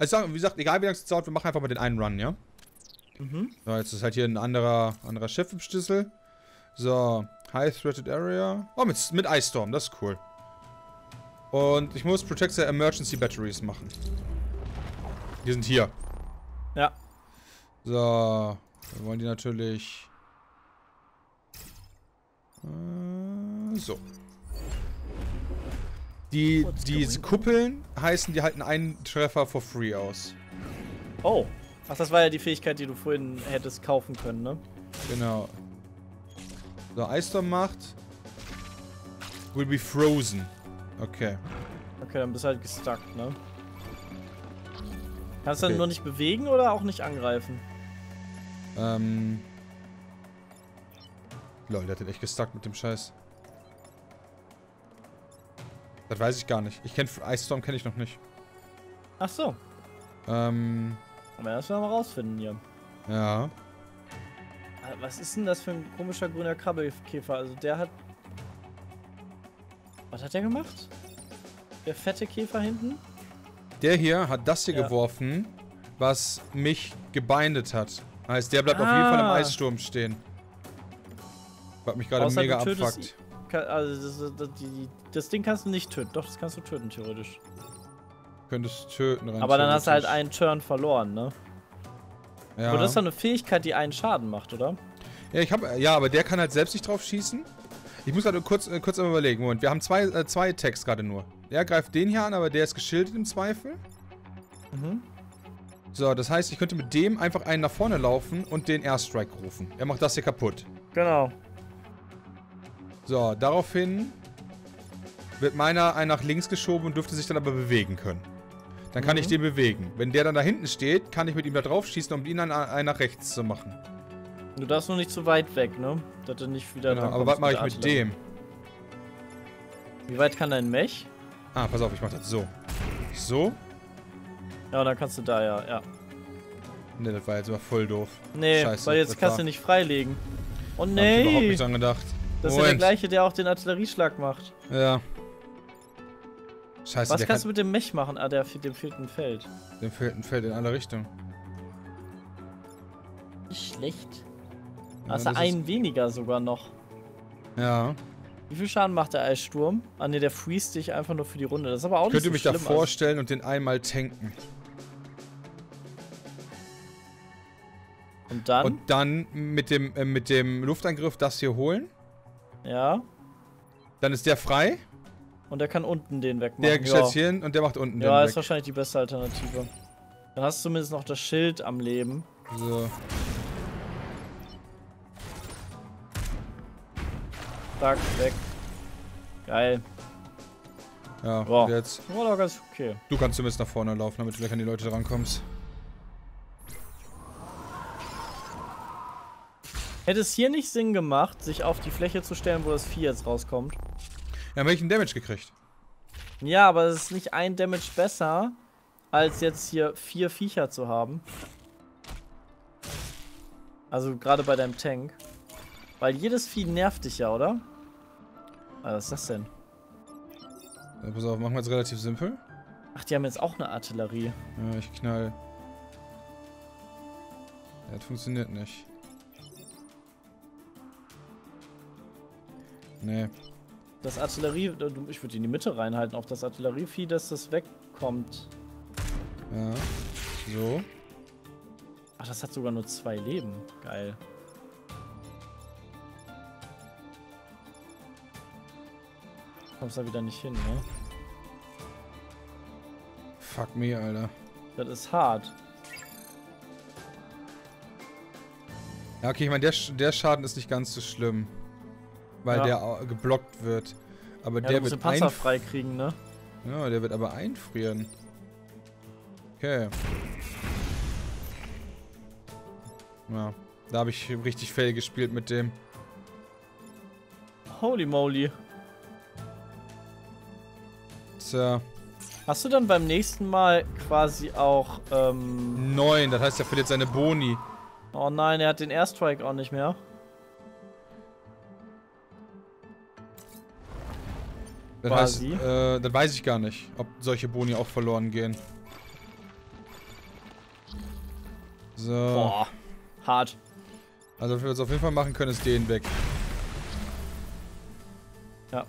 Also wie gesagt, egal wie lange es dauert, wir machen einfach mal den einen Run, ja? Mhm. So, jetzt ist halt hier ein anderer Chef im Schlüssel. So, High Threatened Area. Oh, mit Ice Storm, das ist cool. Und ich muss Protect the Emergency Batteries machen. Die sind hier. Ja. So, wir wollen die natürlich... so. Diese Kuppeln heißen, die halten einen Treffer for free aus. Oh. Ach, das war ja die Fähigkeit, die du vorhin hättest kaufen können, ne? Genau. So, Ice Storm macht... Will be frozen. Okay. Okay, dann bist du halt gestuckt, ne? Kannst du Okay. dann nur nicht bewegen oder auch nicht angreifen? Lol, der hat den echt gestuckt mit dem Scheiß. Das weiß ich gar nicht. Ice Storm kenne ich noch nicht. Ach so. Aber das werden wir mal rausfinden hier. Ja. Was ist denn das für ein komischer grüner Krabbelkäfer? Also der hat... Was hat der gemacht? Der fette Käfer hinten? Der hier hat das hier Ja. geworfen, was mich gebindet hat. Heißt, der bleibt auf jeden Fall im Eissturm stehen. Was mich gerade Außer mega du tötest abfuckt. Also das Ding kannst du nicht töten. Doch, das kannst du töten, theoretisch. Könntest töten, rein Aber dann hast du halt theoretisch. einen Turn verloren, ne? Ja. Aber das ist doch eine Fähigkeit, die einen Schaden macht, oder? Ja, aber der kann halt selbst nicht drauf schießen. Ich muss halt kurz einmal überlegen. Moment, wir haben zwei Attacks gerade nur. Der greift den hier an, aber der ist geschildert im Zweifel. Mhm. So, das heißt, ich könnte mit dem einfach einen nach vorne laufen und den Airstrike rufen. Er macht das hier kaputt. Genau. So, daraufhin wird meiner einen nach links geschoben und dürfte sich dann aber bewegen können. Dann kann ich den bewegen. Wenn der dann da hinten steht, kann ich mit ihm da drauf schießen, um ihn dann einen nach rechts zu machen. Du darfst nur nicht zu weit weg, ne? Dass du nicht wieder Genau, dran aber kommst was mache ich der mit Artillerie. dem? Wie weit kann dein Mech? Ah, pass auf, ich mach das so. So? Ja, dann kannst du da ja. Ne, das war jetzt aber voll doof. Nee, Scheiße, weil jetzt das kannst war- du nicht freilegen. Oh Hab ich überhaupt nee! nicht dran gedacht. Das ist ja der gleiche, der auch den Artillerieschlag macht. Ja. Scheiße, Was der kannst du mit dem Mech machen? Ah, dem fehlt ein Feld. Dem fehlt ein Feld in alle Richtungen. Nicht schlecht. Ja, Hast du das einen weniger sogar noch. Ja. Wie viel Schaden macht der Eissturm? Ah ne, der freest dich einfach nur für die Runde. Das ist aber auch Ich könnte nicht mich so da schlimm. vorstellen und den einmal tanken. Und dann? Und dann mit dem Luftangriff das hier holen. Ja. Dann ist der frei. Und der kann unten den wegmachen. Der stellt sich hin und der macht unten Ja, den ist weg. wahrscheinlich die beste Alternative. Dann hast du zumindest noch das Schild am Leben. So. Zack, weg. Geil. Ja, Boah. und jetzt. War doch ganz okay. Du kannst zumindest nach vorne laufen, damit du gleich an die Leute drankommst. Hätte es hier nicht Sinn gemacht, sich auf die Fläche zu stellen, wo das Vieh jetzt rauskommt? Ja, welchen Damage gekriegt? Ja, aber es ist nicht ein Damage besser, als jetzt hier 4 Viecher zu haben. Also gerade bei deinem Tank. Weil jedes Vieh nervt dich ja, oder? Ah, was ist das denn? Ja, pass auf, machen wir jetzt relativ simpel. Ach, die haben jetzt auch eine Artillerie. Ja, ich knall. Ja, das funktioniert nicht. Nee. Das Artillerie, ich würde in die Mitte reinhalten, auf das Artillerievieh, dass das wegkommt. Ja. So. Ach, das hat sogar nur 2 Leben. Geil. Kommst da wieder nicht hin, ne? Fuck me, Alter. Das ist hart. Ja, okay, ich meine, der Schaden ist nicht ganz so schlimm. Weil Ja. der geblockt wird. Aber Ja, der du musst den wird Panzer freikriegen, ne? Ja, der wird aber einfrieren. Okay. Ja, da habe ich richtig fail gespielt mit dem. Holy moly. Tja. Hast du dann beim nächsten Mal quasi auch, 9, das heißt, er verliert seine Boni. oh nein, er hat den Airstrike auch nicht mehr. Das heißt, das weiß ich gar nicht, ob solche Boni auch verloren gehen. So. Boah. Hart. Also, was wir jetzt auf jeden Fall machen können, ist den weg. Ja.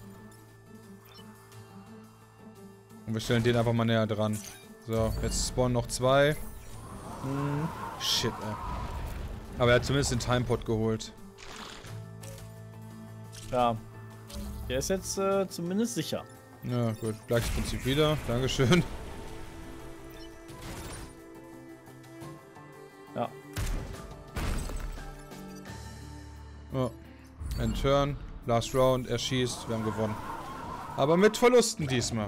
Und wir stellen den einfach mal näher dran. So, jetzt spawnen noch 2. Shit, ey. Aber er hat zumindest den Timepot geholt. Ja. Der ist jetzt zumindest sicher. Ja, gut. Gleiches Prinzip wieder. Dankeschön. Ja. Oh. End Turn. Last Round. Er schießt. Wir haben gewonnen. Aber mit Verlusten diesmal.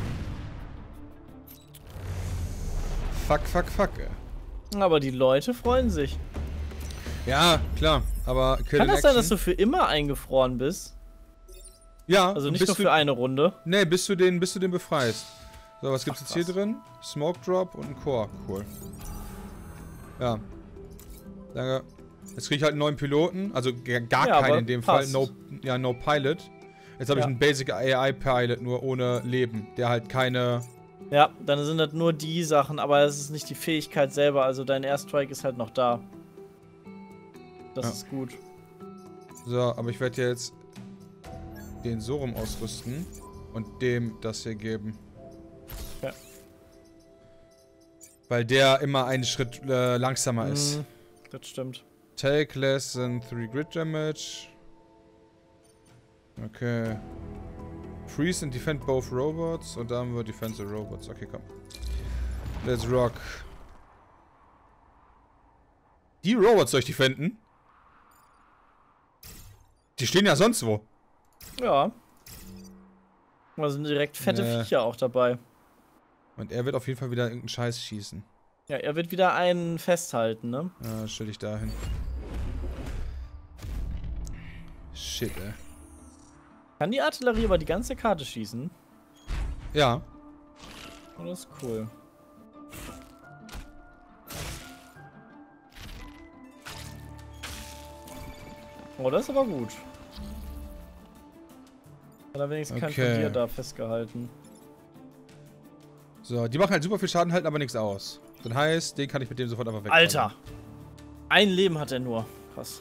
Fuck, fuck, fuck, ey. Aber die Leute freuen sich. Ja, klar. Aber Kill Kann in das sein, Action- dass du für immer eingefroren bist? Ja. Also und nicht bis nur du- für eine Runde? Nee, bis du den befreist. So, was gibt's Ach, jetzt hier krass. drin? Smoke Drop und ein Core. Cool. Ja. Danke. Jetzt krieg ich halt einen neuen Piloten. Also gar Ja, keinen aber in dem passt. Fall. No Pilot. Jetzt habe ich Ja. einen Basic AI Pilot, nur ohne Leben. Der halt keine... Ja, dann sind das nur die Sachen, aber es ist nicht die Fähigkeit selber. Also dein Airstrike ist halt noch da. Das Ja. ist gut. So, aber ich werde jetzt den so rum ausrüsten und dem das hier geben. Ja. Weil der immer einen Schritt langsamer ist. Das stimmt. Take less than 3 Grid Damage. Okay. Freeze and defend both robots. Und da haben wir Defensive Robots. Okay, komm. Let's rock. Die Robots soll ich defenden? Die stehen ja sonst wo. Ja. Da sind direkt fette Nee. Viecher auch dabei. Und er wird auf jeden Fall wieder irgendeinen Scheiß schießen. Ja, er wird wieder einen festhalten, ne? Ja, stell dich dahin. Shit, ey. Kann die Artillerie über die ganze Karte schießen? Ja. Oh, das ist cool. Oh, das ist aber gut. Hat er wenigstens kein Okay. Verlier da festgehalten. So, die machen halt super viel Schaden, halten aber nichts aus. Das heißt, den kann ich mit dem sofort einfach weg. Alter! Ein Leben hat er nur. Krass.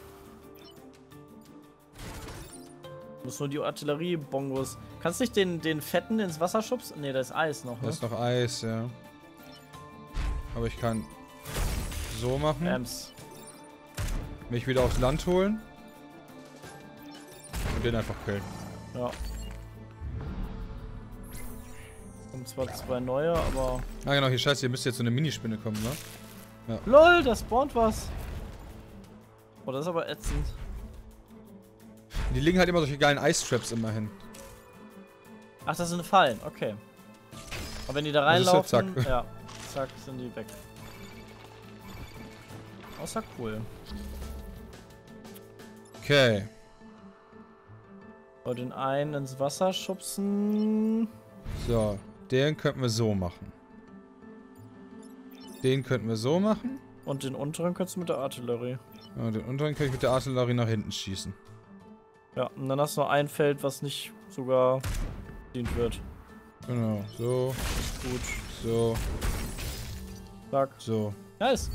Muss nur die Artillerie-Bongos. Kannst du nicht den Fetten ins Wasser schubsen? Ne, da ist Eis noch, ne? Da ist noch Eis, ja. Aber ich kann so machen. Mich wieder aufs Land holen. Und den einfach killen. Ja. Kommen zwar 2 neue, aber... Ah genau, hier scheiße, hier müsste jetzt so eine Minispinne kommen, ne? LOL, da spawnt was. Oh, das ist aber ätzend. Die legen halt immer solche geilen Ice-Traps immer hin. Ach, das sind Fallen, okay. Aber wenn die da Das ist so, reinlaufen, zack. ja, zack, sind die weg. Außer cool. Okay. Aber den einen ins Wasser schubsen. So, den könnten wir so machen. Den könnten wir so machen. Und den unteren kannst du mit der Artillerie. Ja, den unteren kann ich mit der Artillerie nach hinten schießen. Ja, und dann hast du noch ein Feld, was nicht sogar bedient wird. Genau, so, Gut. so, Zack. so. Nice.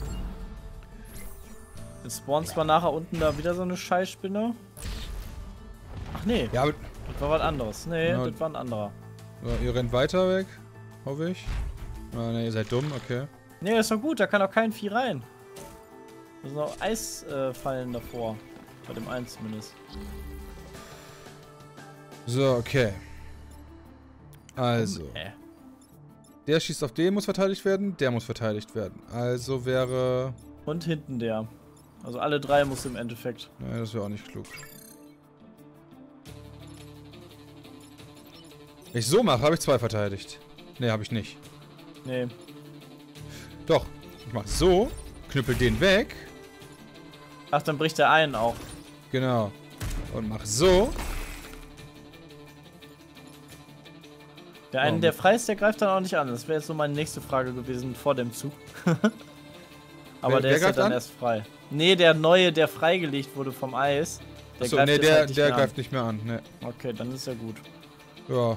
Jetzt spawnt zwar nachher unten da wieder so eine Scheißspinne. Ach nee, Ja, aber das war was anderes. Nee, Ja. das war ein anderer. so, ihr rennt weiter weg, hoffe ich. Ah, ne, ihr seid dumm, okay. Nee, ist doch gut, da kann auch kein Vieh rein. Da sind auch Eisfallen davor. Bei dem einen zumindest. So, okay. Also, der schießt auf den, muss verteidigt werden, der muss verteidigt werden. Also wäre... Und hinten der. Also alle 3 muss im Endeffekt. Ne, das wäre auch nicht klug. Wenn ich so mache, habe ich 2 verteidigt. Ne, habe ich nicht. Nee. Doch, ich mach so, knüppel den weg. Ach, dann bricht der einen auch. Genau. Und mach so. Der eine, Oh, der frei ist, der greift dann auch nicht an. Das wäre jetzt so meine nächste Frage gewesen vor dem Zug. Aber Wer der ist ja greift dann an? erst frei. Nee, der neue, der freigelegt wurde vom Eis. Der Achso, greift ne, jetzt der, halt nicht der mehr greift nicht mehr an. Ne. an. Okay, dann ist ja gut. Ja.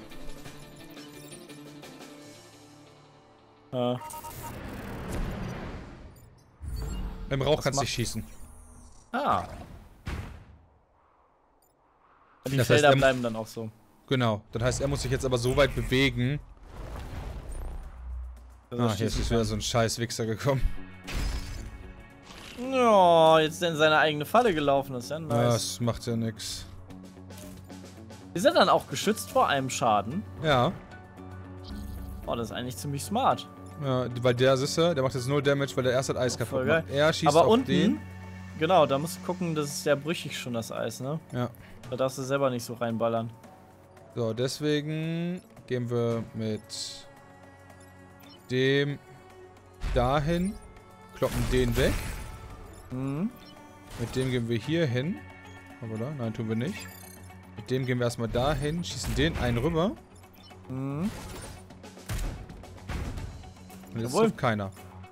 Im Rauch kannst du nicht schießen. Ah. Die Das Felder heißt, bleiben dann auch so. Genau. Das heißt, er muss sich jetzt aber so weit bewegen. Hier ist wieder so ein scheiß Wichser gekommen. Oh, jetzt ist er in seine eigene Falle gelaufen. Das ist ja nice. Ja, das macht ja nix. Ist er dann auch geschützt vor einem Schaden? Ja. Oh, das ist eigentlich ziemlich smart. Ja, weil der macht jetzt 0 Damage, weil der erst hat Eis kaputt macht. Er schießt aber auf unten, den. Genau, da musst du gucken, das ist sehr brüchig schon, das Eis, ne? Ja. Da darfst du selber nicht so reinballern. So, deswegen gehen wir mit dem dahin, kloppen den weg. Mhm. Mit dem gehen wir hier hin. Oder? Nein, tun wir nicht. Mit dem gehen wir erstmal dahin, schießen den einen rüber. Mhm. Und jetzt trifft keiner.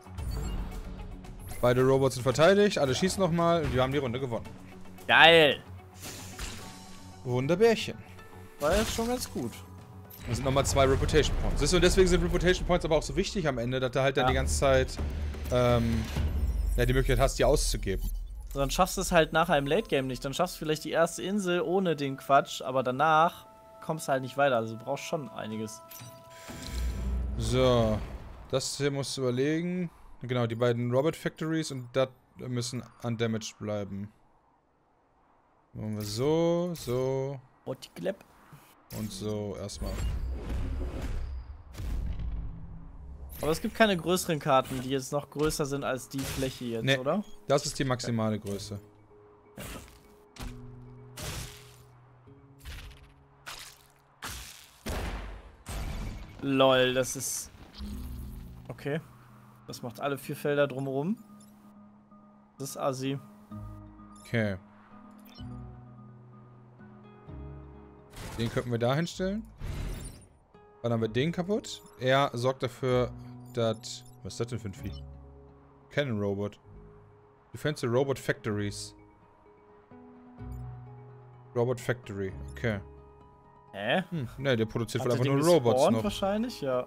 Beide Robots sind verteidigt, alle schießen nochmal und wir haben die Runde gewonnen. Geil! Wunderbärchen. War jetzt schon ganz gut. Das sind nochmal 2 Reputation Points. Siehst du, und deswegen sind Reputation Points aber auch so wichtig am Ende, dass du halt dann die ganze Zeit ja, die Möglichkeit hast, die auszugeben. So, dann schaffst du es halt nachher im Late Game nicht. Dann schaffst du vielleicht die erste Insel ohne den Quatsch, aber danach kommst du halt nicht weiter. Also du brauchst schon einiges. So. Das hier musst du überlegen. Genau, die beiden Robot Factories und das müssen undamaged bleiben. Machen wir so, so Und die Klepp. und so erstmal. Aber es gibt keine größeren Karten, die jetzt noch größer sind als die Fläche jetzt, Nee, oder? das ist die maximale Größe. Lol, das ist... Okay. Das macht alle 4 Felder drumherum. Das ist assi. Okay. Den könnten wir da hinstellen. Dann haben wir den kaputt. Er sorgt dafür, dass... Was ist das denn für ein Vieh? Cannon Robot. Defensive Robot Factories. Robot Factory. Okay. Hä? Ne, der produziert wohl Hat einfach er nur den Robots gespawnt noch. wahrscheinlich, ja.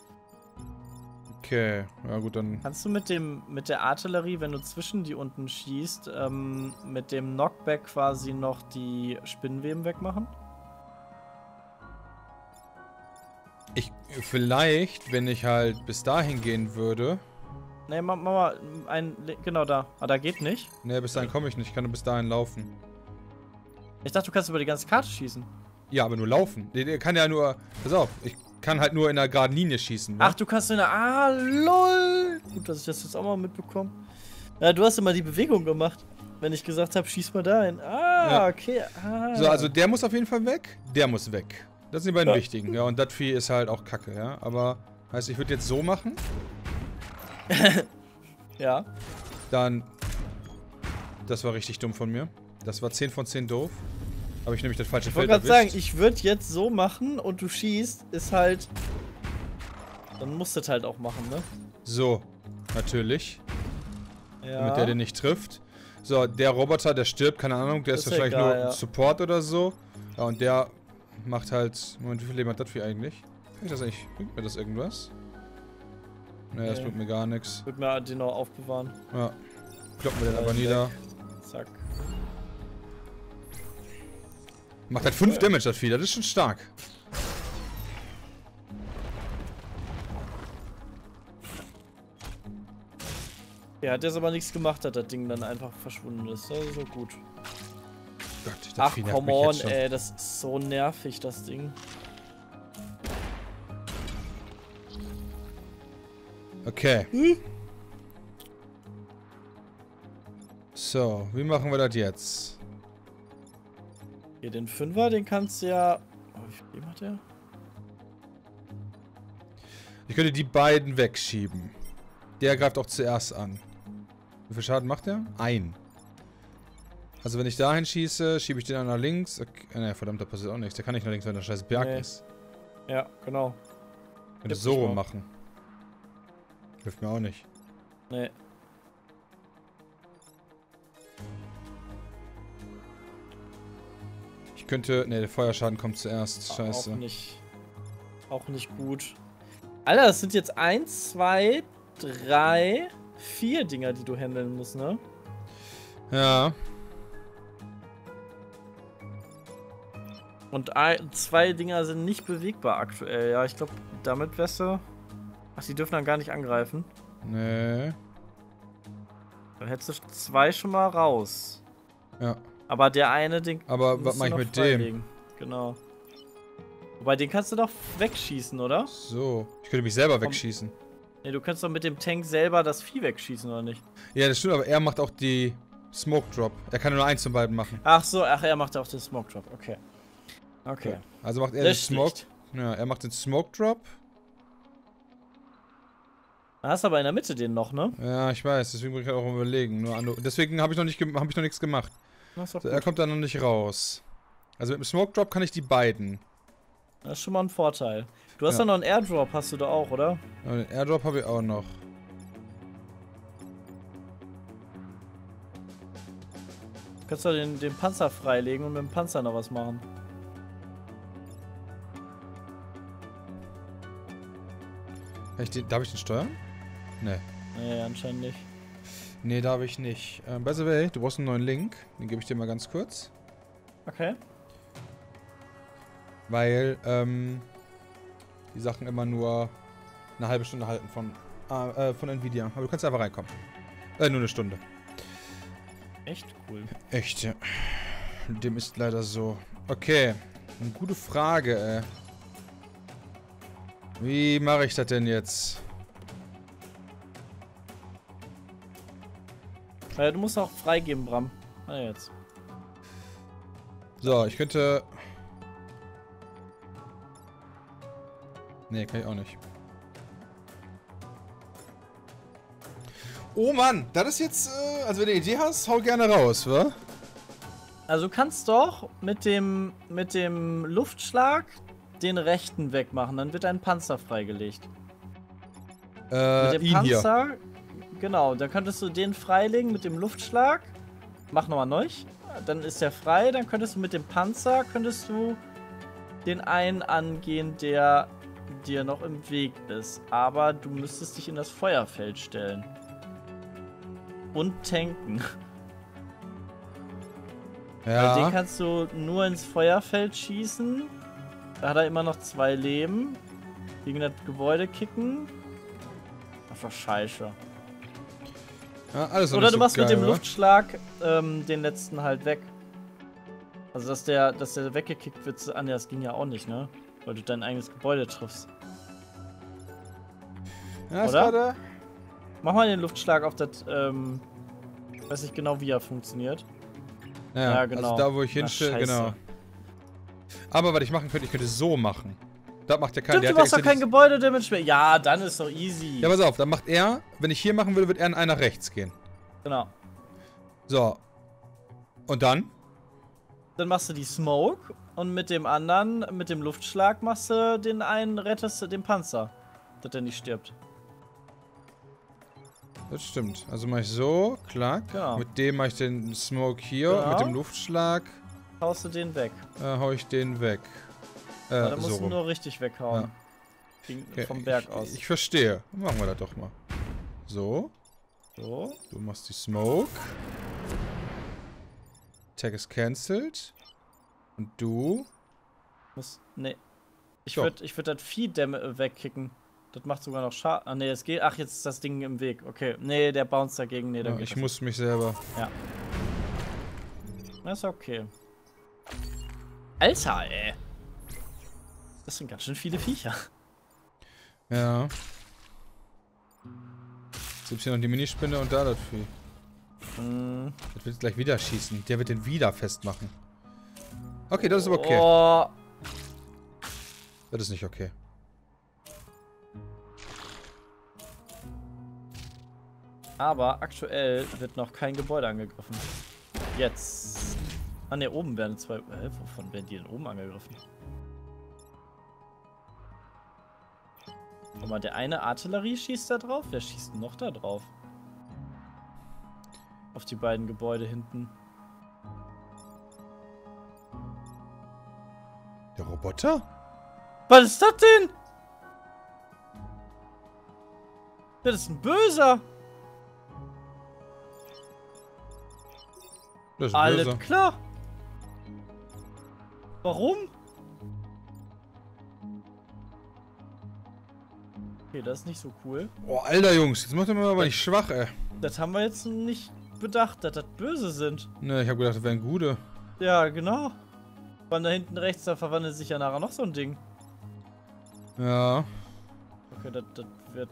Okay. Ja gut, dann... Kannst du mit der Artillerie, wenn du zwischen die unten schießt, mit dem Knockback quasi noch die Spinnenweben wegmachen? Vielleicht, wenn ich halt bis dahin gehen würde... Ne, mach mal genau da. Ah, da geht nicht. Ne, bis dahin komme ich nicht. Ich kann nur bis dahin laufen. Ich dachte, du kannst über die ganze Karte schießen. Ja, aber nur laufen. Der kann ja nur... Pass auf, ich kann halt nur in einer geraden Linie schießen. Ne? Ach, du kannst nur lol. Gut, dass ich das jetzt auch mal mitbekomme. Ja, du hast immer die Bewegung gemacht, wenn ich gesagt habe, schieß mal dahin. Ah, Ja. okay. Ah. So, also der muss auf jeden Fall weg. Der muss weg. Das sind die beiden wichtigen. Ja, und das Vieh ist halt auch kacke, ja. Aber, heißt, ich würde jetzt so machen. Ja. Dann... Das war richtig dumm von mir. Das war 10 von 10 doof. Habe ich nämlich das falsche Ich Feld wollte gerade erwischt. sagen, ich würde jetzt so machen und du schießt, ist halt... Dann musst du das halt auch machen, ne? So, natürlich. Ja. Damit der den nicht trifft. So, der Roboter, der stirbt, keine Ahnung, der ist Das ist wahrscheinlich egal, nur ja. Support oder so. Ja, und der macht halt... Moment, wie viel Leben hat das Vieh eigentlich? Kann ich das eigentlich... Bringt mir das irgendwas? Ne, das Nee. bringt mir gar nichts. Ich würde mir den noch aufbewahren. Ja. Kloppen wir den aber nieder. Zack. Macht halt 5 Damage, das Vieh, das ist schon stark. Der hat jetzt aber nichts gemacht, dass das Ding dann einfach verschwunden ist. Das ist so gut. Gott, das Ach, Vieh nervt come mich on, jetzt schon. ey, das ist so nervig, das Ding. Okay. So, wie machen wir das jetzt? Hier, den 5er, den kannst du ja... Oh, wie viel Leben hat der? Ich könnte die beiden wegschieben. Der greift auch zuerst an. Wie viel Schaden macht der? Ein. Also wenn ich dahin schieße, schiebe ich den dann nach links. Okay. Ne, verdammt, da passiert auch nichts. Der kann nicht nach links, wenn der scheiß Berg Nee. ist. Ja, genau. Könnte Gib so mich rum mal. machen. Hilft mir auch nicht. Nee. Ich könnte... Ne, der Feuerschaden kommt zuerst. Scheiße. Auch nicht gut. Alter, das sind jetzt 1, 2, 3, 4 Dinger, die du handeln musst, ne? Ja. Und 2 Dinger sind nicht bewegbar aktuell. Ja, ich glaube, damit wärst du... Ach, die dürfen dann gar nicht angreifen. Nee. Dann hättest du 2 schon mal raus. Ja. Aber der eine, den Aber was musst du mache ich noch mit dem? freilegen. Genau. Wobei, den kannst du doch wegschießen, oder? So. Ich könnte mich selber wegschießen. Ne, du kannst doch mit dem Tank selber das Vieh wegschießen, oder nicht? Ja, das stimmt, aber er macht auch die Smoke Drop. Er kann nur eins von beiden machen. Ach so, ach, er macht auch den Smoke Drop. Okay. Okay. Also macht er Das den ist Smoke. schlecht. Ja, er macht den Smoke Drop. Da hast du aber in der Mitte den noch, ne? Ja, ich weiß, deswegen bin ich auch am überlegen. Deswegen habe ich noch nichts gemacht. Das ist doch So, gut. er kommt da noch nicht raus. Also mit dem Smoke Drop kann ich die beiden. Das ist schon mal ein Vorteil. Du hast Ja. doch noch einen Airdrop, hast du da auch, oder? Aber den Airdrop habe ich auch noch. Du kannst doch den Panzer freilegen und mit dem Panzer noch was machen. Darf ich den steuern? Nee. Nee, anscheinend nicht. Nee, darf ich nicht. By the way, du brauchst einen neuen Link. Den gebe ich dir mal ganz kurz. Okay. Weil, die Sachen immer nur eine halbe Stunde halten von Nvidia. Aber du kannst einfach reinkommen. Nur eine Stunde. Echt cool. Echt, ja. Dem ist leider so. Okay. Eine gute Frage, ey. Wie mache ich das denn jetzt? Du musst auch freigeben, Bram. Ah, jetzt. So, ich könnte... Nee, kann ich auch nicht. Oh Mann, das ist jetzt... also wenn du eine Idee hast, hau gerne raus, wa? Also du kannst doch mit dem Luftschlag den rechten wegmachen, dann wird ein Panzer freigelegt. Mit dem ihn hier. Panzer, genau, dann könntest du den freilegen mit dem Luftschlag. Mach nochmal neu. Dann ist der frei, dann könntest du mit dem Panzer, den einen angehen, der dir noch im Weg ist. Aber du müsstest dich in das Feuerfeld stellen. Und tanken. Ja. Den kannst du nur ins Feuerfeld schießen. Da hat er immer noch 2 Leben. Gegen das Gebäude kicken. Einfach scheiße. Ja, alles noch Oder nicht du so machst geil, mit dem wa? Luftschlag den letzten halt weg. Also dass der weggekickt wird. Ah ne, das ging ja auch nicht, ne? Weil du dein eigenes Gebäude triffst. Ja, ist Oder? gerade... Mach mal den Luftschlag auf das, weiß nicht genau, wie er funktioniert. Ja, genau. also da, wo ich Ach, hinstelle, scheiße. genau. Aber was ich machen könnte, ich könnte so machen. Das macht ja keiner. Stimmt, du machst doch kein Gebäude-Damage mehr. Ja, dann ist doch easy. Ja, pass auf, dann macht er, wenn ich hier machen würde, wird er in einer nach rechts gehen. Genau. So. Und dann? Dann machst du die Smoke und mit dem anderen, mit dem Luftschlag machst du rettest du den Panzer, dass der nicht stirbt. Das stimmt. Also mache ich so, klack. Genau. Mit dem mache ich den Smoke hier. Genau. Mit dem Luftschlag Haust du den weg. hau ich den weg. Aber dann so musst du rum. nur richtig weghauen. Ja. Okay, Vom Berg aus. Ich verstehe. Machen wir das doch mal. So. So. Du machst die Smoke. Tag ist cancelled. Und du? Nee. Ich Doch. würd das Vieh wegkicken. Das macht sogar noch Schaden. Ah, nee, es geht. Ach, jetzt ist das Ding im Weg. Okay. Nee, der bounce dagegen. Nee, dann Ja, geht ich das muss mich selber... nicht. Das ist okay. Alter, ey. Das sind ganz schön viele Viecher. Ja. Jetzt gibt's hier noch die Minispinne und da das Vieh. Das wird gleich wieder schießen. Der wird den wieder festmachen. Okay, das ist aber okay. Oh. Das ist nicht okay. Aber aktuell wird noch kein Gebäude angegriffen. Jetzt. Ah ne, oben werden 2. Wovon werden die denn oben angegriffen? Guck mal, der eine Artillerie schießt da drauf. Wer schießt noch da drauf? Auf die beiden Gebäude hinten. Der Roboter? Was ist das denn? Das ist ein Böser. Das ist Alles böse. klar. Warum? Okay, das ist nicht so cool. Oh, Alter, Jungs, jetzt macht ihr mir aber nicht schwach, ey. Das haben wir jetzt nicht bedacht, dass das böse sind. Ne, ich hab gedacht, das wären gute. Ja, genau. Von da hinten rechts, da verwandelt sich ja nachher noch so ein Ding. Ja. Okay, das wird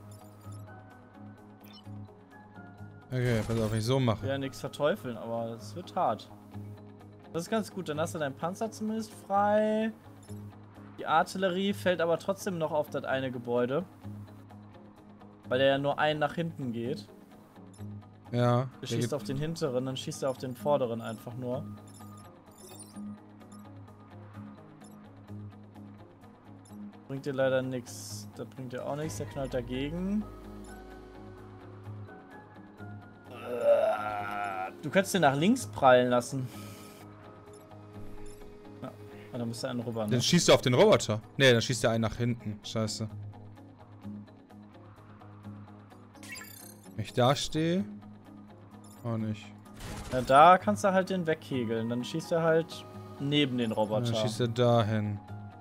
Okay, pass auf, wenn ich so mache. ja nichts verteufeln, aber es wird hart. Das ist ganz gut, dann hast du deinen Panzer zumindest frei. Die Artillerie fällt aber trotzdem noch auf das eine Gebäude. Weil der ja nur einen nach hinten geht. Ja. Du schießt auf den hinteren, dann schießt er auf den vorderen einfach nur. Bringt dir leider nichts. Das bringt dir auch nichts, der knallt dagegen. Du könntest den nach links prallen lassen. Ja, dann müsste einen rüber, ne? Dann schießt er auf den Roboter. Ne, dann schießt er einen nach hinten. Scheiße. Wenn ich da stehe. Auch nicht. Ja, da kannst du halt den wegkegeln. Dann schießt er halt neben den Roboter. Dann schießt er dahin.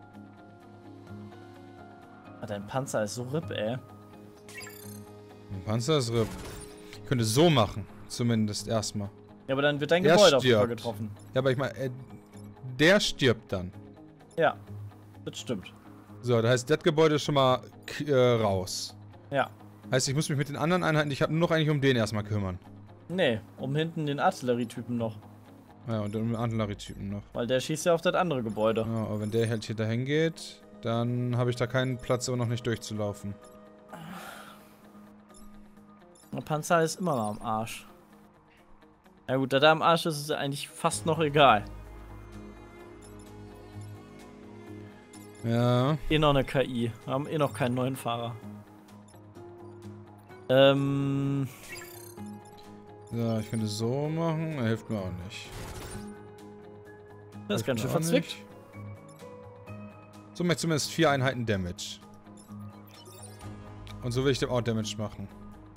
Ah, dein Panzer ist so RIP, ey. Ein Panzer ist RIP. Ich könnte so machen. Zumindest erstmal. Ja, aber dann wird dein Der Gebäude auf jeden Fall stirbt. getroffen. Ja, aber ich meine, der stirbt dann. Ja, das stimmt. So, das heißt, das Gebäude ist schon mal raus. Ja. Heißt, ich muss mich mit den anderen Einheiten, ich habe nur noch eigentlich um den erstmal kümmern. Nee, um hinten den Artillerietypen noch. Ja, und um den Artillerietypen noch. Weil der schießt ja auf das andere Gebäude. Ja, aber wenn der halt hier dahin geht, dann habe ich da keinen Platz, um noch nicht durchzulaufen. Der Panzer ist immer noch am Arsch. Ja gut, da der am Arsch ist, ist es eigentlich fast noch egal. Ja. Eh noch eine KI. Wir haben eh noch keinen neuen Fahrer. So, ich könnte so machen, er hilft mir auch nicht. Das ist ganz schön Hilft mir auch verzwickt. nicht. So mache ich zumindest 4 Einheiten Damage. Und so will ich dem auch Damage machen.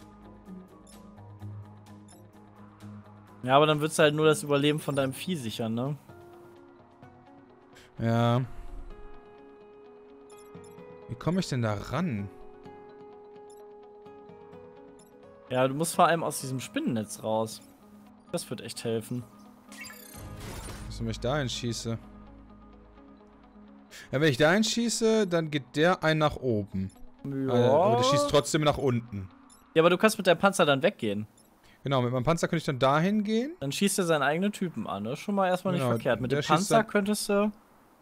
Ja, aber dann wird es halt nur das Überleben von deinem Vieh sichern, ne? Ja. Wie komme ich denn da ran? Ja, du musst vor allem aus diesem Spinnennetz raus. Das wird echt helfen. Was, wenn ich da hinschieße? Ja, wenn ich da hinschieße, dann geht der ein nach oben. Ja. Aber der schießt trotzdem nach unten. Ja, aber du kannst mit deinem Panzer dann weggehen. Genau, mit meinem Panzer könnte ich dann dahin gehen. Dann schießt er seinen eigenen Typen an. Das ist schon mal erstmal nicht Genau, verkehrt. Mit der dem schießt Panzer dann- könntest du...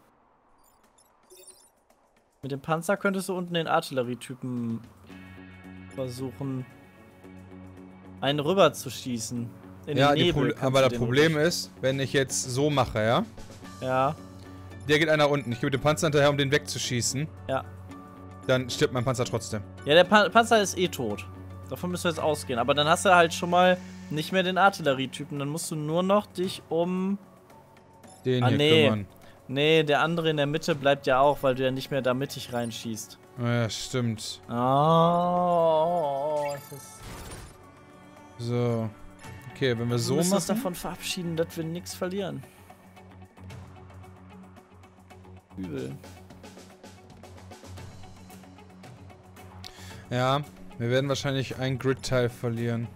Mit dem Panzer könntest du unten den Artillerietypen versuchen, einen rüber zu schießen. In Ja, den Nebel aber das kannst du den Problem rüber- ist, wenn ich jetzt so mache, ja? Ja, Der geht einer nach unten. Ich gebe dem Panzer hinterher, um den wegzuschießen. ja. Dann stirbt mein Panzer trotzdem. Ja, der Panzer ist eh tot. Davon müsst ihr jetzt ausgehen. Aber dann hast du halt schon mal nicht mehr den Artillerietypen. Dann musst du nur noch dich um... Den Ah, hier nee. kümmern. Nee, der andere in der Mitte bleibt ja auch, weil du ja nicht mehr da mittig reinschießt. Ja, stimmt. Oh, das ist... So. Okay, wenn wir so Wir müssen uns machen. davon verabschieden, dass wir nichts verlieren. Übel. Ja, wir werden wahrscheinlich ein Grid-Teil verlieren.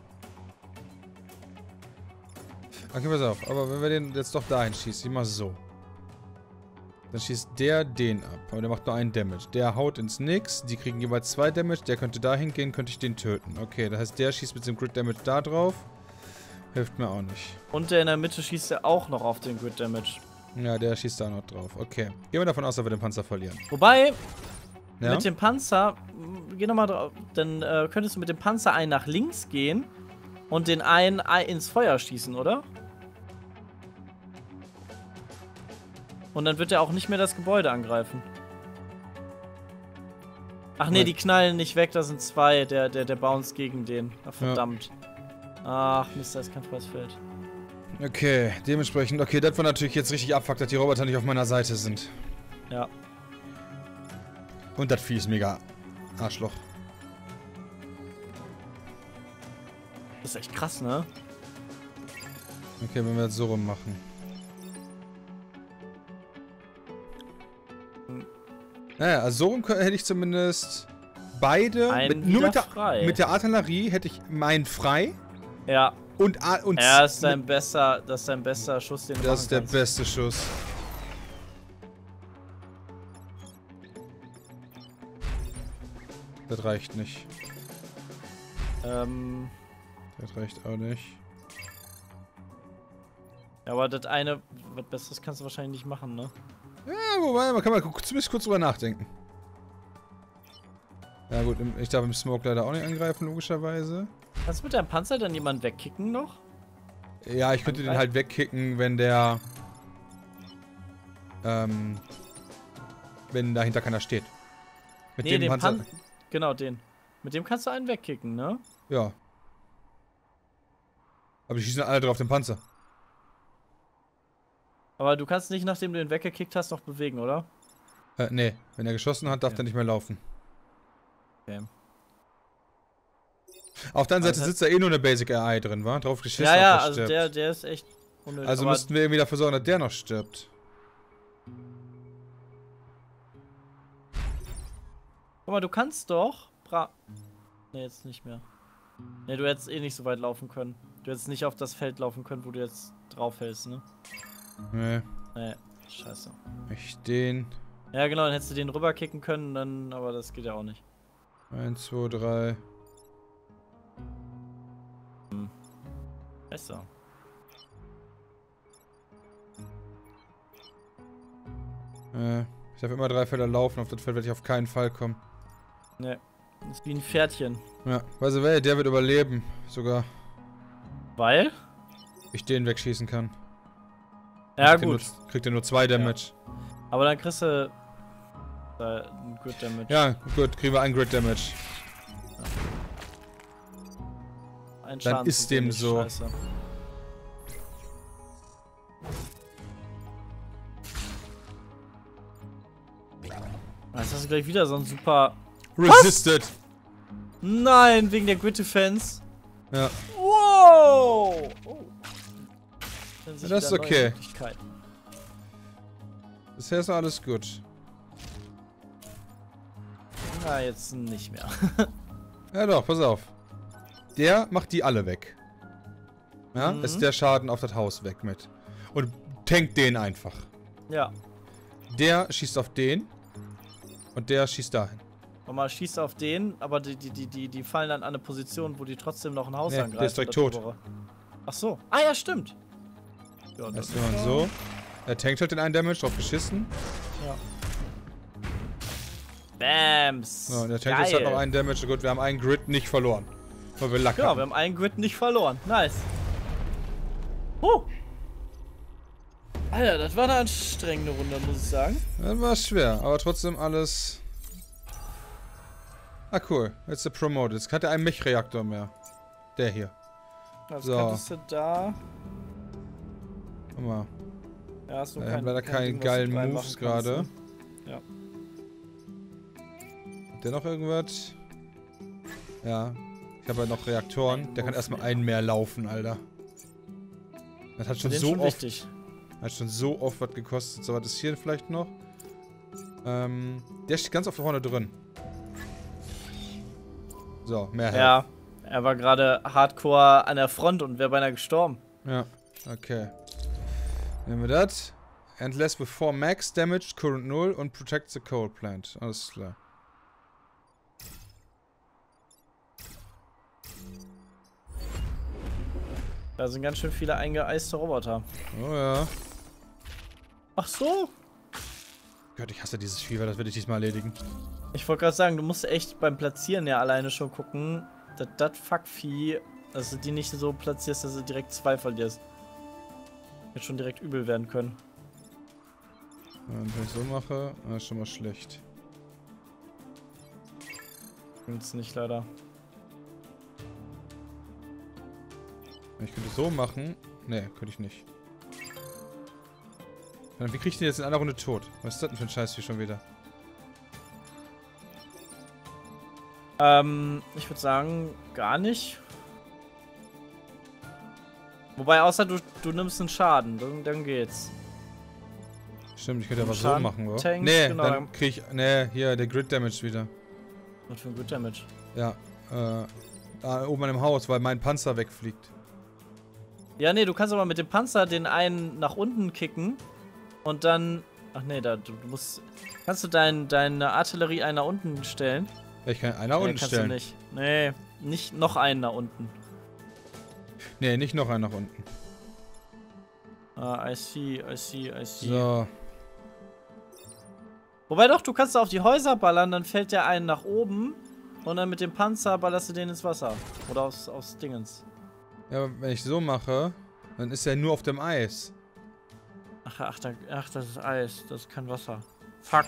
Okay, pass auf. Aber wenn wir den jetzt doch dahin schießen, ich mach so. Dann schießt der den ab. Aber der macht nur einen Damage. Der haut ins Nix. Die kriegen jeweils 2 Damage. Der könnte dahin gehen, könnte ich den töten. Okay, das heißt, der schießt mit dem Grid Damage da drauf. Hilft mir auch nicht. Und der in der Mitte schießt ja auch noch auf den Grid Damage. Ja, der schießt da noch drauf. Okay. Gehen wir davon aus, dass wir den Panzer verlieren. Wobei, Ja? mit dem Panzer, geh nochmal drauf, dann könntest du mit dem Panzer einen nach links gehen und den einen ins Feuer schießen, oder? Und dann wird er auch nicht mehr das Gebäude angreifen. Ach nee, Nein. die knallen nicht weg, da sind 2, der bounce gegen den. Ach, verdammt. Ach, Mist, da ist kein freies Feld. Okay, dementsprechend. Okay, das war natürlich jetzt richtig abfuckt, dass die Roboter nicht auf meiner Seite sind. Ja. Und das Vieh ist mega Arschloch. Das ist echt krass, ne? Okay, wenn wir jetzt so rum machen. Naja, also so rum hätte ich zumindest beide. Nur mit der Artillerie hätte ich meinen frei. Ja. Und das ist dein bester Schuss, den du Das ist der beste Schuss. Das reicht nicht. Das reicht auch nicht. Ja, aber das eine, was Besseres kannst du wahrscheinlich nicht machen, ne? Ja, wobei, man kann mal zumindest kurz drüber nachdenken. Ja gut, ich darf im Smoke leider auch nicht angreifen, logischerweise. Kannst du mit deinem Panzer dann jemanden wegkicken noch? Ja, ich könnte den halt wegkicken, wenn der... wenn dahinter keiner steht. Mit dem den Panzer... Genau, den. Mit dem kannst du einen wegkicken, ne? Ja. Aber die schießen alle drauf den Panzer. Aber du kannst nicht, nachdem du ihn weggekickt hast, noch bewegen, oder? Nee. Wenn er geschossen hat, darf der nicht mehr laufen. Okay. Auf der anderen Seite sitzt da eh nur eine Basic AI drin, wa? Drauf geschissen, ja, also der ist echt unnötig. Also müssten wir irgendwie dafür sorgen, dass der noch stirbt. Guck mal, du kannst doch... Ne, jetzt nicht mehr. Ne, du hättest eh nicht so weit laufen können. Du hättest nicht auf das Feld laufen können, wo du jetzt drauf hältst, ne? Nee. Nee, scheiße. Ich den... Ja genau, dann hättest du den rüberkicken können, dann, aber das geht ja auch nicht. 1, 2, 3... Besser. Ich darf immer 3 Felder laufen, auf das Feld werde ich auf keinen Fall kommen. Ne, das ist wie ein Pferdchen. Ja, weißt du wer, der wird überleben, sogar. Weil? Ich den wegschießen kann. Ja gut. Kriegt er nur 2 Damage. Ja. Aber dann kriegst du ein Grid Damage. Ja, gut, kriegen wir ein Grid Damage. Ein dann ist dem so. Scheiße. Jetzt hast du gleich wieder so ein super... Resisted! Was? Nein, wegen der Grid Defense. Ja. Wow! Oh. Das ist okay. Bisher ist alles gut. Na, jetzt nicht mehr. Ja doch, pass auf. Der macht die alle weg. Ja, ist der Schaden auf das Haus weg mit. Und tankt den einfach. Ja. Der schießt auf den. Und der schießt dahin. Und man schießt auf den, aber die fallen dann an eine Position, wo die trotzdem noch ein Haus angreifen. Der ist direkt tot. Ach so. Ah ja, stimmt. Ja, das ist so. Er tankt halt den einen Damage, drauf geschissen. Ja. Bams. Ja, und der tankt jetzt halt noch einen Damage. Gut, wir haben einen Grid nicht verloren. Weil wir Lack haben. Wir haben einen Grid nicht verloren. Nice. Alter, das war eine anstrengende Runde, muss ich sagen. Das war schwer, aber trotzdem alles... Ah, cool. Jetzt der Promoted. Jetzt hat er einen Mech-Reaktor mehr. Der hier. Das könntest du da... Guck mal. Ja, hast du leider keine geilen Moves gerade. Ja. Hat der noch irgendwas? Ja. Ich habe halt noch Reaktoren. Der kann erstmal einen mehr laufen, Alter. Das hat schon so oft... Hat schon so oft was gekostet. So, was ist hier vielleicht noch? Der steht ganz oft vorne drin. So, mehr Health. Ja, er war gerade hardcore an der Front und wäre beinahe gestorben. Ja, okay. Nehmen wir das. Endless before max damage, current 0 und protect the coal plant. Alles klar. Da sind ganz schön viele eingeeiste Roboter. Oh ja. Ach so. Gott, ich hasse dieses Vieh, weil das werde ich diesmal erledigen. Ich wollte gerade sagen, du musst echt beim Platzieren ja alleine schon gucken, dass das Fuckvieh, dass du die nicht so platzierst, dass du direkt 2 verlierst. Wird schon direkt übel werden können. Ja, und wenn ich so mache, ist schon mal schlecht. Gibt's nicht leider. Ich könnte so machen. Ne, könnte ich nicht. Wie krieg ich den jetzt in einer Runde tot? Was ist das denn für ein Scheiß hier schon wieder? Ich würde sagen, gar nicht. Wobei, außer du nimmst einen Schaden, dann geht's. Stimmt, ich könnte aber so Schaden machen, oder? Tanks, Nee, genau. dann krieg ich. Nee, hier, der Grid Damage wieder. Was für ein Good Damage. Ja, da oben an dem Haus, weil mein Panzer wegfliegt. Ja, nee, du kannst aber mit dem Panzer den einen nach unten kicken und dann. Ach nee, du musst. Kannst du deine Artillerie einen nach unten stellen? Ja, ich kann einen nach Nee, unten kannst stellen. du nicht. Nee, nicht noch einen nach unten. Nee, nicht noch einen nach unten. Ah, I see. So. Wobei doch, du kannst auf die Häuser ballern, dann fällt der einen nach oben und dann mit dem Panzer ballerst du den ins Wasser. Oder aufs Dingens. Ja, aber wenn ich so mache, dann ist er nur auf dem Eis. Ach, das ist Eis, das ist kein Wasser. Fuck.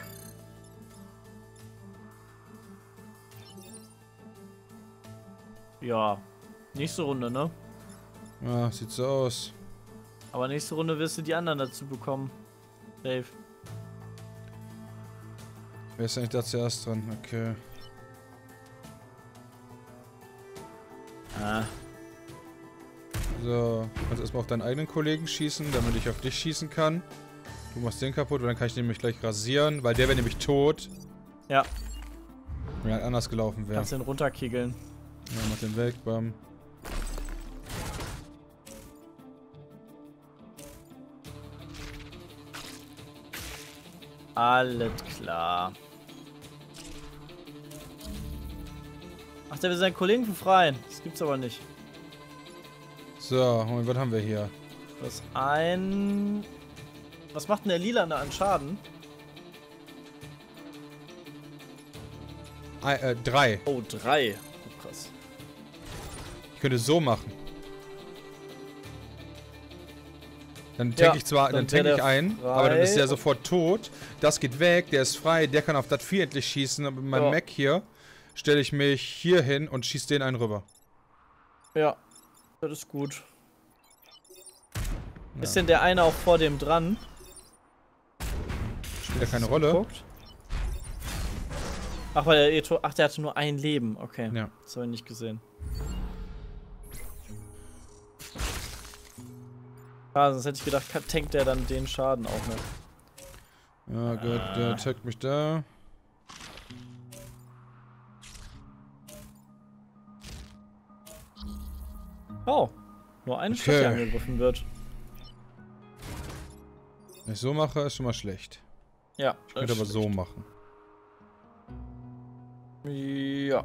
Ja, nächste Runde, ne? Ja, sieht so aus. Aber nächste Runde wirst du die anderen dazu bekommen. Dave. Wer ist eigentlich da zuerst dran? Okay. Ah. So, du kannst erstmal auf deinen eigenen Kollegen schießen, damit ich auf dich schießen kann. Du machst den kaputt, weil dann kann ich den nämlich gleich rasieren, weil der wäre nämlich tot. Ja. Wenn er anders gelaufen wäre. Kannst den runterkegeln. Ja, mach den weg, bam. Alles klar. Ach, der will seinen Kollegen befreien. Das gibt's aber nicht. So, und was haben wir hier? Das ein... Was macht denn der Lilane an Schaden? 3. Oh, 3. Oh, krass. Ich könnte so machen. Dann tank ich zwar, dann tank ich ein, frei. aber dann ist der sofort tot. Das geht weg, der ist frei, der kann auf das Vieh endlich schießen. Und mit meinem Mech hier stelle ich mich hier hin und schieße den einen rüber. Ja, das ist gut. Ja. Ist denn der eine auch vor dem dran? Spielt ja keine Rolle. Geguckt? Ach, weil der Ach, der hatte nur ein Leben. Okay. Ja. Das habe ich nicht gesehen. Ah, sonst hätte ich gedacht, tankt der dann den Schaden auch noch. Ja, gut, der attackt mich da. Oh, nur eine Stadt, die angegriffen wird. Wenn ich so mache, ist schon mal schlecht. Ja, Ich könnte aber so machen. Ja.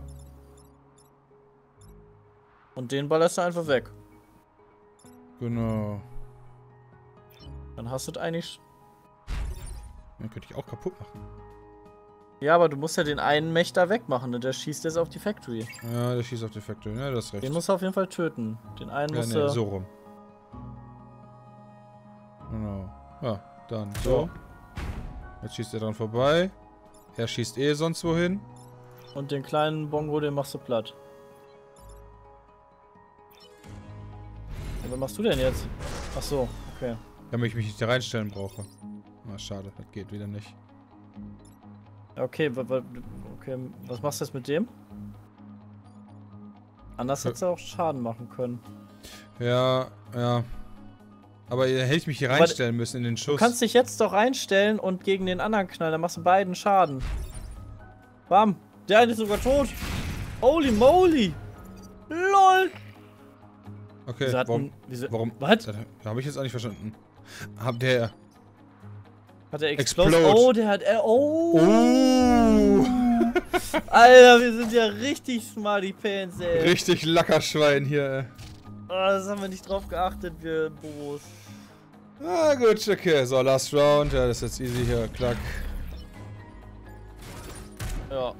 Und den ballerst du einfach weg. Genau. Dann hast du es eigentlich... Den könnte ich auch kaputt machen. Ja, aber du musst ja den einen Mech da wegmachen, ne? Der schießt jetzt auf die Factory. Ja, der schießt auf die Factory, ne, das ist recht. Den musst du auf jeden Fall töten. Den einen ja, musst nee, du... so rum. Genau. Ja, dann so. Jetzt schießt er dran vorbei. Er schießt eh sonst wohin. Und den kleinen Bongo, den machst du platt. Ja, was machst du denn jetzt? Ach so, okay. Damit ich mich nicht da reinstellen brauche. Na, schade, das geht wieder nicht. Okay, okay, was machst du jetzt mit dem? Anders hättest du auch Schaden machen können. Ja, ja. Aber hätte ich mich hier reinstellen müssen in den Schuss. Du kannst dich jetzt doch reinstellen und gegen den anderen knallen, dann machst du beiden Schaden. Bam! Der eine ist sogar tot! Holy moly! LOL! Okay, Wieso hat warum? Warum? Was? Das habe ich jetzt auch nicht verstanden. Hat der... Hat er Explode. Oh, der hat... Oh! Oh! Alter, wir sind ja richtig smarty Pants, ey. Richtig Lackerschwein hier. Oh, das haben wir nicht drauf geachtet, wir Bobos. Ah, gut, okay. So, last round. Ja, das ist jetzt easy hier. Klack. Ja.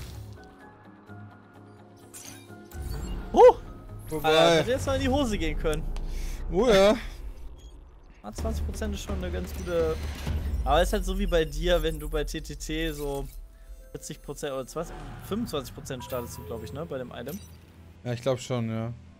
Wobei. Alter, hätte jetzt mal in die Hose gehen können. Oh ja. 20% ist schon eine ganz gute... Aber es ist halt so wie bei dir, wenn du bei TTT so 40% oder 25% startest du, glaube ich, ne? Bei dem Item. Ja, ich glaube schon, ja.